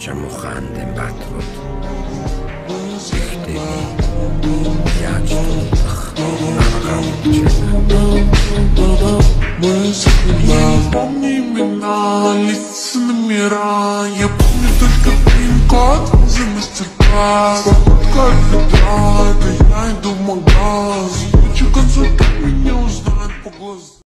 Që mu khande mbatrut Ihtimi Ja qëtu Помни имена, лица номера. Я помню только пин-код за мастер-класс. Походка летает, а я иду в магаз. Хочу концерт, меня узнать по глазам.